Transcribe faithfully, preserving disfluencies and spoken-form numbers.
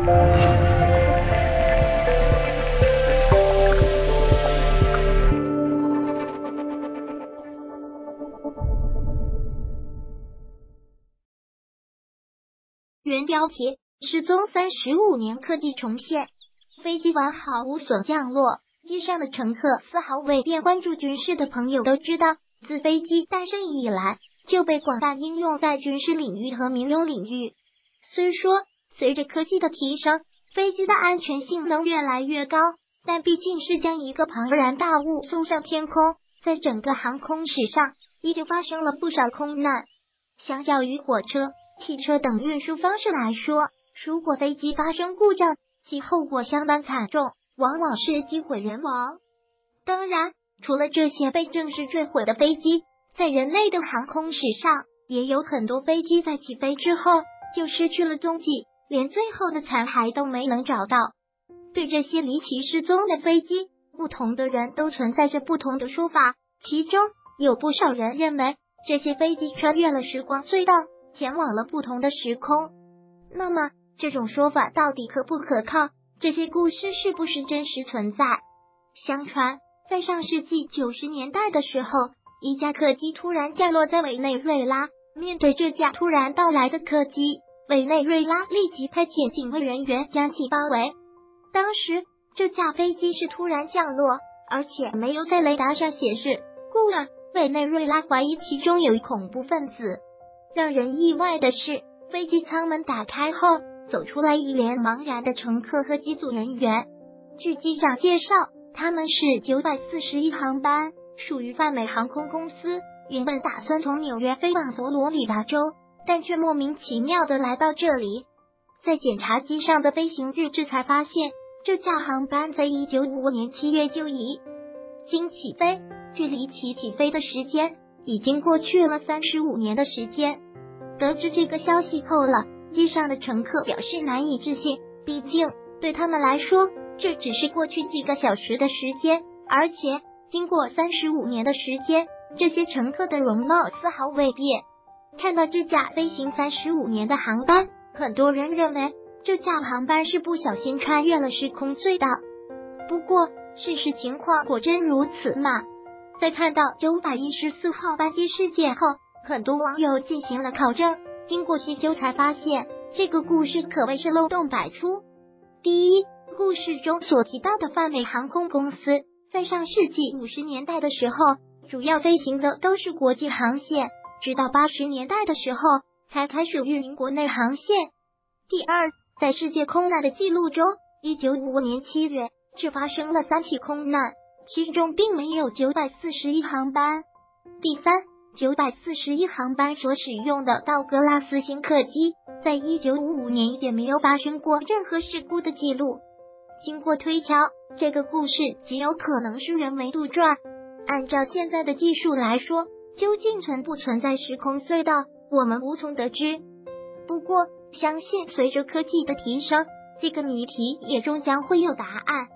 原标题：失踪三十五年，客机重现。飞机完好无损降落，机上的乘客丝毫未变。关注军事的朋友都知道，自飞机诞生以来，就被广泛应用在军事领域和民用领域。虽说随着科技的提升，飞机的安全性能越来越高，但毕竟是将一个庞然大物送上天空，在整个航空史上，依旧发生了不少空难。相较于火车、汽车等运输方式来说，如果飞机发生故障，其后果相当惨重，往往是机毁人亡。当然，除了这些被正式坠毁的飞机，在人类的航空史上，也有很多飞机在起飞之后就失去了踪迹，连最后的残骸都没能找到。对这些离奇失踪的飞机，不同的人都存在着不同的说法，其中有不少人认为这些飞机穿越了时光隧道，前往了不同的时空。那么这种说法到底可不可靠？这些故事是不是真实存在？相传在上世纪九十年代的时候，一架客机突然降落在委内瑞拉。面对这架突然到来的客机，委内瑞拉立即派遣警卫人员将其包围。当时这架飞机是突然降落，而且没有在雷达上显示，故而委内瑞拉怀疑其中有恐怖分子。让人意外的是，飞机舱门打开后，走出来一脸茫然的乘客和机组人员。据机长介绍，他们是九百四十一航班，属于泛美航空公司，原本打算从纽约飞往佛罗里达州，但却莫名其妙的来到这里。在检查机上的飞行日志才发现，这架航班在一九五五年七月就已经起飞，距离其起飞的时间已经过去了三十五年的时间。得知这个消息后了，机上的乘客表示难以置信，毕竟对他们来说，这只是过去几个小时的时间，而且经过三十五年的时间，这些乘客的容貌丝毫未变。看到这架飞行三十五年的航班，很多人认为这架航班是不小心穿越了时空隧道。不过事实情况果真如此吗？在看到九百一十四号班机事件后，很多网友进行了考证，经过细究才发现，这个故事可谓是漏洞百出。第一，故事中所提到的泛美航空公司，在上世纪五十年代的时候，主要飞行的都是国际航线，直到八十年代的时候，才开始运营国内航线。第二，在世界空难的记录中，一九五五年七月只发生了三起空难，其中并没有九百四十一航班。第三，九百四十一航班所使用的道格拉斯型客机，在一九五五年也没有发生过任何事故的记录。经过推敲，这个故事极有可能是人为杜撰。按照现在的技术来说，究竟存不存在时空隧道，我们无从得知。不过，相信随着科技的提升，这个谜题也终将会有答案。